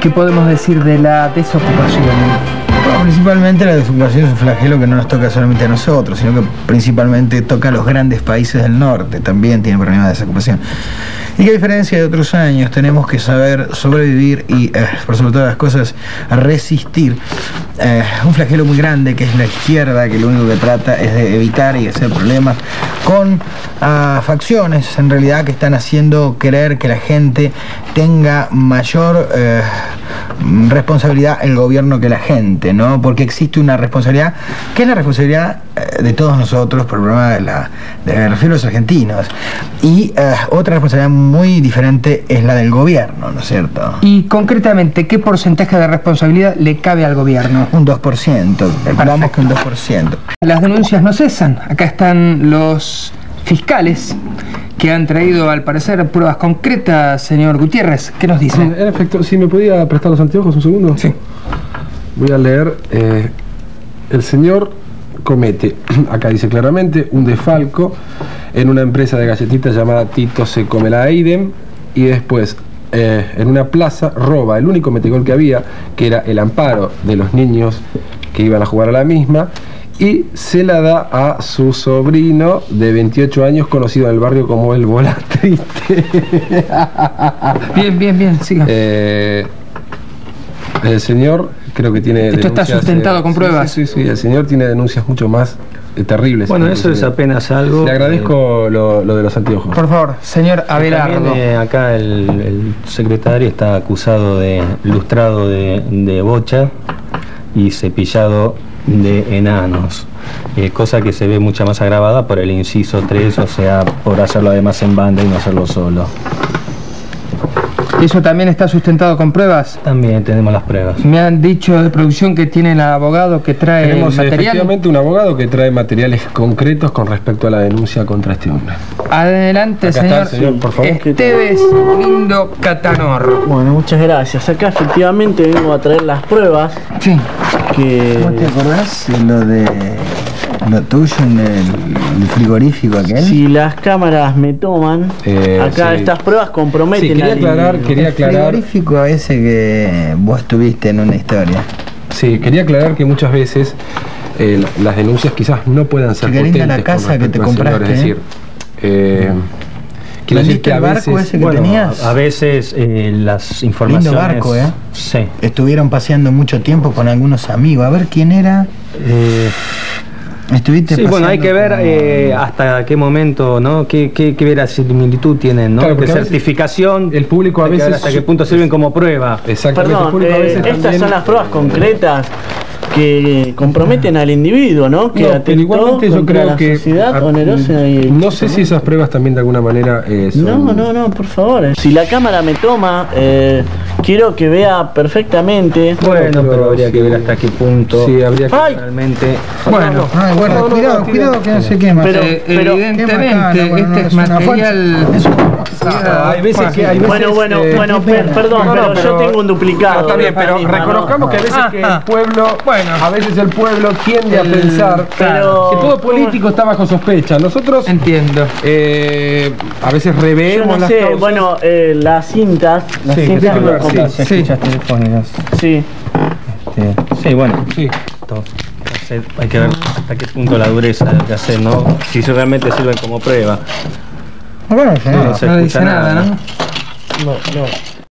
¿Qué podemos decir de la desocupación? Bueno, principalmente la desocupación es un flagelo que no nos toca solamente a nosotros, sino que principalmente toca a los grandes países del norte, también tienen problemas de desocupación. Y que a diferencia de otros años tenemos que saber sobrevivir y, por sobre todas las cosas, resistir un flagelo muy grande que es la izquierda, que lo único que trata es de evitar y hacer problemas con facciones en realidad que están haciendo creer que la gente tenga mayor responsabilidad el gobierno que la gente, ¿no? Porque existe una responsabilidad que es la responsabilidad de todos nosotros por el problema me refiero a los argentinos, y otra responsabilidad muy diferente es la del gobierno, ¿no es cierto? Y concretamente, ¿qué porcentaje de responsabilidad le cabe al gobierno? Un 2%, vamos que un 2%. Las denuncias no cesan. Acá están los fiscales que han traído, al parecer, pruebas concretas. Señor Gutiérrez, ¿qué nos dice? En efecto, si me podía prestar los anteojos un segundo. Sí. Voy a leer. El señor comete, acá dice claramente, un desfalco en una empresa de galletitas llamada Tito se come la Eidem, y después en una plaza roba el único metegol que había, que era el amparo de los niños que iban a jugar a la misma, y se la da a su sobrino de 28 años, conocido en el barrio como el Bola Triste. Bien, siga. El señor creo que tiene Esto denuncias, está sustentado con pruebas. Sí, el señor tiene denuncias mucho más terribles. Bueno, eso es apenas algo. Le agradezco lo de los anteojos. Por favor, señor Abelardo. También, acá el secretario está acusado de lustrado de bocha y cepillado de enanos, cosa que se ve mucha más agravada por el inciso 3, o sea, por hacerlo además en banda y no hacerlo solo. ¿Eso también está sustentado con pruebas? También tenemos las pruebas. Me han dicho de producción que tiene el abogado que trae Tenemos material. efectivamente un abogado que trae materiales concretos con respecto a la denuncia contra este hombre. Adelante, Acá señor, está el señor, por favor. Esteves Lindo Catanor. Bueno, muchas gracias. Acá efectivamente vengo a traer las pruebas Sí. que... ¿Cómo te acordás de lo tuyo en el frigorífico aquel? Si las cámaras me toman, acá sí. Estas pruebas comprometen. Sí, quería aclarar. El frigorífico ese que vos tuviste en una historia. Sí, quería aclarar que muchas veces las denuncias quizás no puedan ser Qué linda potentes la casa con que te respecto al señor. compraste, Es decir, quiero decir que a el barco veces... ese que Bueno, tenías? a veces las informaciones... Lindo barco, ¿eh? Sí. Estuvieron paseando mucho tiempo con algunos amigos. A ver quién era. Estuviste Sí, bueno, hay que ver con... hasta qué momento, ¿no? ¿Qué verosimilitud tienen, ¿no? Claro, ¿Qué porque a veces certificación? el público a hay que ver veces... hasta qué punto sirven como prueba. Exactamente. Perdón, el público a veces estas también... son las pruebas concretas que comprometen al individuo, ¿no? Que No, pero atentó igualmente yo contra creo la que... sociedad onerosa y... No sé si esas pruebas también de alguna manera son... No, por favor. Si la cámara me toma, quiero que vea perfectamente. Bueno, pero pero habría sí. que ver hasta qué punto Sí, habría que... ¡Ay! realmente... Bueno, Ay, guarda, cuidado que no se quema. Pero- evidentemente este es material... Hay veces que... Hay veces, Bueno, perdón, pero yo tengo un duplicado. Está bien, de esta pero misma, ¿no? reconozcamos que a veces que el pueblo... Bueno. a veces el pueblo tiende a pensar pero- que todo político está bajo sospecha. Nosotros Entiendo. a veces Yo reveemos no las sé, causas. bueno, las cintas... Las Sí, cintas que lo ver, sí. compran. Las fichas telefónicas. Sí. Sí, bueno. Sí. Entonces, hay que ver hasta qué punto la dureza del cassette, ¿no? Si eso realmente sirven como prueba. Bueno, señor. No se No escucha dice nada, ¿no? No.